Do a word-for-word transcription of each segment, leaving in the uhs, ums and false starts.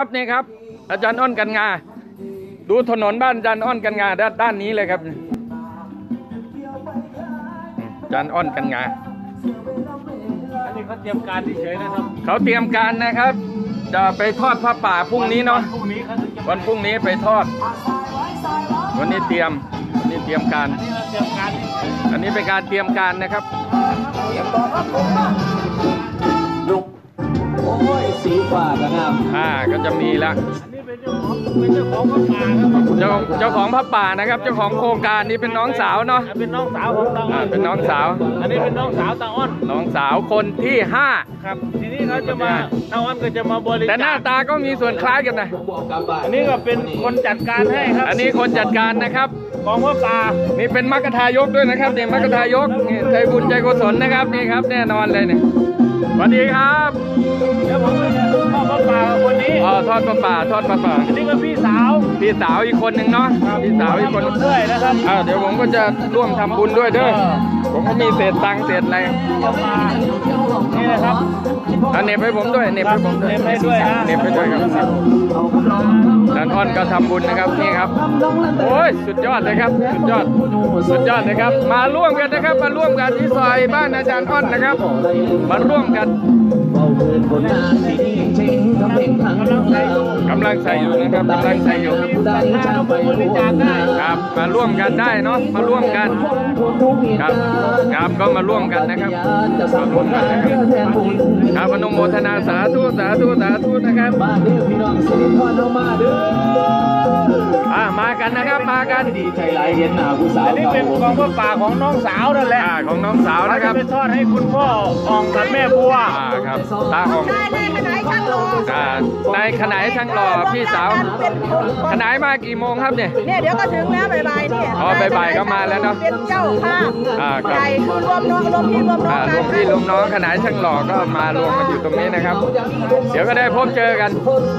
ครับนี่ครับอาจารย์อ้อนกันงาดูถนนบ้านอาจารย์อ้อนกันงาด้านด้านนี้เลยครับอาจารย์อ้อนกันงาอันนี้เขาเตรียมการเฉยๆนะครับเขาเตรียมการนะครับจะไปทอดผ้าป่าพรุ่งนี้เนาะวันพรุ่งนี้ไปทอดวันนี้เตรียมวันนี้เตรียมการอันนี้เป็นการเตรียมการนะครับลุกโอ้ยสีฟ้ากันครับอ่าก็จะมีละเป็นเจ้าของพระป่าครับเจ้าเจ้าของพระป่านะครับเจ้าของโครงการนี้เป็นน้องสาวเนาะเป็นน้องสาวของตาอ้อนเป็นน้องสาวอันนี้เป็นน้องสาวตาอ้อนน้องสาวคนที่ห้าครับทีนี้เขาจะมาตาอ้อนก็จะมาบริจาคแต่หน้าตาก็มีส่วนคล้ายกันนะอันนี้ก็เป็นคนจัดการให้ครับอันนี้คนจัดการนะครับของพระป่านี่เป็นมรรคทายกด้วยนะครับเนี่ยมรรคทายกนี่ใจบุญใจกุศลนะครับนี่ครับแน่นอนเลยเนี่ยสวัสดีครับเดี๋ยวผมจะทอดพระป่าคนนี้อ๋อทอดพระป่าทอดพระป่าอันนี้ก็พี่สาวพี่สาวอีกคนหนึ่งเนาะพี่สาวอีกคนด้วยนะครับอ่าเดี๋ยวผมก็จะร่วมทำบุญด้วยเด้อผมก็มีเศษตังค์เศษอะไรนี่นะครับอันเน็บให้ผมด้วยเน็บให้ผมด้วยเน็บให้ด้วยนะเน็บให้ด้วยครับอาจารย์อ้อนก็ทำบุญนะครับนี่ครับโอ้ยสุดยอดเลยครับสุดยอดสุดยอดเลยครับมาร่วมกันนะครับมาร่วมกันที่ซอยบ้านอาจารย์อ้อนนะครับมาร่วมกันกำลังใส่อยู่นะครับกำลังใส่อยู่ครับมาร่วมกันได้เนาะมาร่วมกันครับครับก็มาร่วมกันนะครับมาร่วมกันนะครับครับอนุโมทนาสาธุสาธุสาธุนะครับอ่ามากันนะครับมากันดีใจหลายเห็นหน้าผู้สาวอันนี้เป็นของพระป่าของน้องสาวนั่นแหละของน้องสาวนะครับไปทอดให้คุณพ่ออองกับแม่บัวอ่าครับตาอองในขณะช่างหล่อในขณะช่างหล่อพี่สาวขณะมากี่โมงครับเนี่ยเนี่ยเดี๋ยวก็ถึงแล้วบ่ายๆนี่อ๋อบ่ายๆก็มาแล้วเนาะเป็นเจ้าภาพอ่าครับใหญ่คือรวมน้องรวมพี่รวมน้องรวมพี่รวมน้องขณะช่างหล่อก็มารวมกันอยู่ตรงนี้นะครับเดี๋ยวก็ได้พบเจอกัน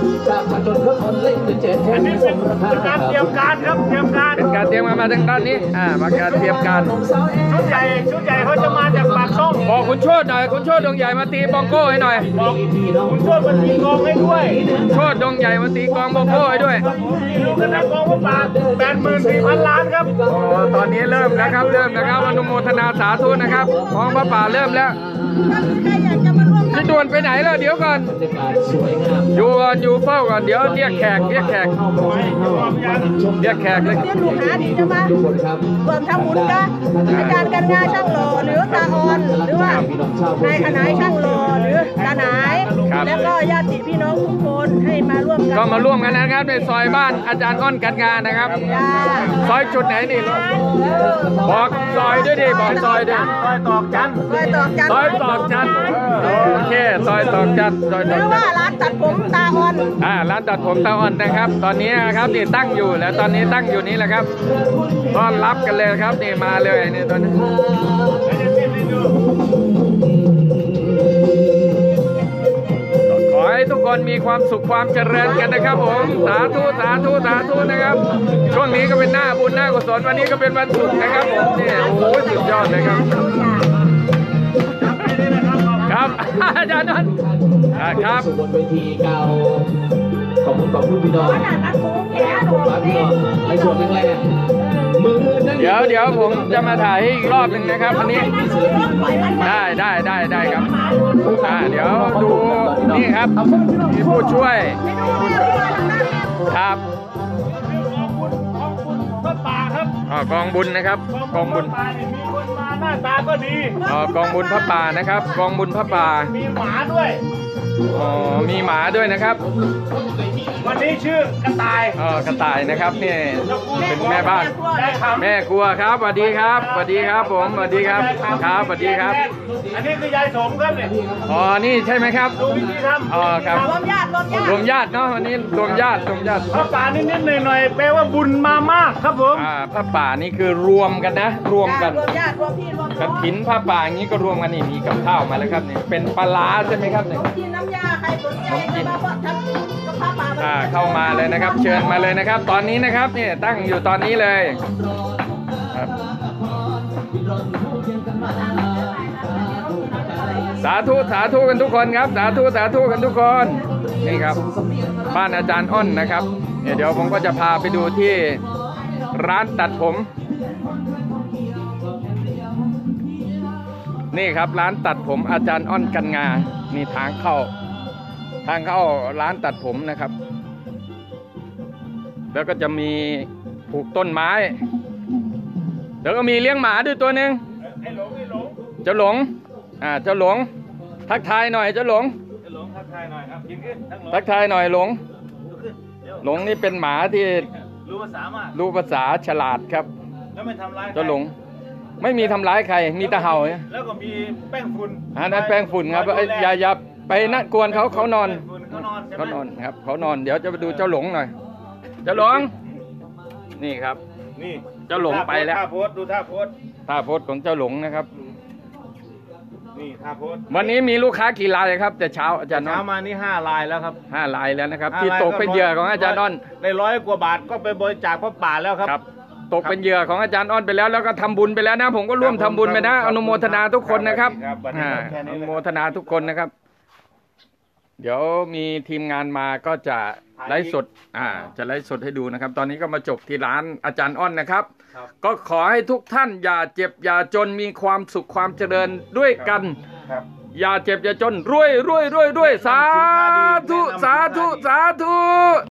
อันนี้เป็นการเตรียมการครับเตรียมการเป็นการเตรียมมามาทางด้านนี้อ่ามาการเตรียมการชุดใหญ่ชุดใหญ่เขาจะมาจากปากช่องบอกคุณโชติหน่อยคุณโชติดงใหญ่มาตีบองโก้ให้หน่อยบอกคุณโชติมาตีกองให้ด้วยโชติดงใหญ่มาตีกองบองโก้ให้ด้วยรู้กันนะกองพระป่าแปดหมื่นสี่พันล้านครับอ๋อตอนนี้เริ่มแล้วครับเริ่มนะครับอนุโมทนาสาธุนะครับกองพระป่าเริ่มแล้วพี่ด่วนไปไหนแล้วเดี๋ยวก่อนอยู่ก่อนอยู่เฝ้าก่อนเดี๋ยวเรียกแขกเรียกแขกเรียกแขกเลยเรียกลูกค้าที่จะมารวมทำบุญกันอาจารย์กันงาช่างหล่อหรือตาออนหรือว่าในขณะช่างหล่อหรือตาหนายแล้วก็ญาติพี่น้องทุกคนให้มาร่วมกันก็มาร่วมกันนะครับในซอยบ้านอาจารย์อ้อนกันงานนะครับซอยจุดไหนนี่บอกซอยด้วยดิบอกซอยด้วยซอยตอกจันซอยตอกจันซอยตอกจันโอเคซอยตอกจันซอยตอกจันหรือว่าร้านตัดผมตาอ่อนอ่าร้านตัดผมตาอ่อนนะครับตอนนี้นะครับนี่ตั้งอยู่แล้วตอนนี้ตั้งอยู่นี่แหละครับต้อนรับกันเลยครับนี่มาเลยนี่ตอนนี้ขอให้ทุกคนมีความสุขความเจริญกันนะครับผมสาธุสาธุสาธุนะครับช่วงนี้ก็เป็นหน้าบุญหน้ากุศลวันนี้ก็เป็นวันศุกร์นะครับผมนี่โอ้โหสุดยอดเลยครับครับอาจารย์นั่นครับบนเวทีเก่าขอบคุณขอบคุณพี่น้องขอบคุณพี่น้องในส่วนแรกเดี๋ยวเดี๋ยวผมจะมาถ่ายให้อีกรอบหนึ่งนะครับอันนี้ได้ได้ได้ได้ครับอ่าเดี๋ยวดูนี่ครับมีผู้ช่วยครับพระป่าครับอ๋อกองบุญนะครับกองบุญมีคนมาหน้าตาก็ดีอ๋อกองบุญพระป่านะครับกองบุญพระป่ามีหมาด้วยอ๋อมีหมาด้วยนะครับวันนี้ชื่อกระต่ายอ๋อกระต่ายนะครับนี่เป็นแม่บ้านแม่ครัวครับสวัสดีครับสวัสดีครับผมสวัสดีครับครับสวัสดีครับอันนี้คือยายสมครับเนี่ยอ๋อนี่ใช่ไหมครับดูวิธีทำอ๋อครับรวมญาติรวมญาติเนาะวันนี้รวมญาติรวมญาติพระป่านิดนิดหน่อยหน่อยแปลว่าบุญมามากครับผมอ่าพระป่านี่คือรวมกันนะรวมกันรวมญาติรวมพี่รวมกฐินพระป่าอย่างนี้ก็รวมกันนี่มีกับข้าวมาแล้วครับนี่เป็นปลาร้าใช่ไหมครับเนี่ยกินน้ำยาใครสนใจก็มาทำกับพระป่าอ่าเข้ามาเลยนะครับเชิญมาเลยนะครับตอนนี้นะครับนี่ตั้งอยู่ตอนนี้เลยครับสาธุสาธุกันทุกคนครับสาธุสาธุกันทุกคนนี่ครับบ้านอาจารย์อ้อนนะครับเดี๋ยวผมก็จะพาไปดูที่ร้านตัดผมนี่ครับร้านตัดผมอาจารย์อ้อนกันงานี่ทางเข้าทางเข้าร้านตัดผมนะครับแล้วก็จะมีปลูกต้นไม้แล้วก็มีเลี้ยงหมาด้วยตัวหนึ่งไอ้หลงไอ้หลงเจ้าหลงอ่าเจ้าหลงทักทายหน่อยเจ้าหลงไอ้หลงทักทายหน่อยครับยิงขึ้นทั้งหลงทักทายหน่อยหลงลุกขึ้นเดี๋ยวหลงนี่เป็นหมาที่รู้ภาษามากรู้ภาษาฉลาดครับแล้วไม่ทำร้ายใครเจ้าหลงไม่มีทำร้ายใครมีแต่เห่าเนี่ยแล้วก็มีแป้งฝุ่นอันนั้นแป้งฝุ่นครับเอ้ยอย่าอย่าไปนัดกวนเขาเขานอนแป้งฝุ่เขานอนใช่ไหมเขานอนครับเขานอนเดี๋ยวจะไปดูเจ้าหลงหน่อยเจ้าหลงนี่ครับนี่เจ้าหลงไปแล้วท่าโพสดูท่าโพสท่าโพสของเจ้าหลงนะครับนี่ท่าโพสวันนี้มีลูกค้ากี่รายครับแต่เช้าอาจารย์น้เช้าอนมานี่ห้าลายแล้วครับห้ารายแล้วนะครับห้าที่ลายตกเป็นเหยื่อของอาจารย์อ้อนได้ร้อยกว่าบาทก็ไปบริจาคพระป่าแล้วครับครับตกเป็นเหยื่อของอาจารย์อ้อนไปแล้วแล้วก็ทำบุญไปแล้วนะผมก็ร่วมทำบุญไปนะอนุโมทนาทุกคนนะครับครับวันนี้อ่าแค่อนี้นุเลยโมทนาทุกคนนะครับ เดี๋ยวมีทีมงานมาก็จะไลฟ์สดอ่าจะไลฟ์สดให้ดูนะครับ ตอนนี้ก็มาจบที่ร้านอาจารย์อ้อนนะครับครับก็ขอให้ทุกท่านอย่าเจ็บอย่าจนมีความสุขความเจริญด้วยกันครับอย่าเจ็บอย่าจนรวยรวยรวยรวยสาธุสาธุสาธุ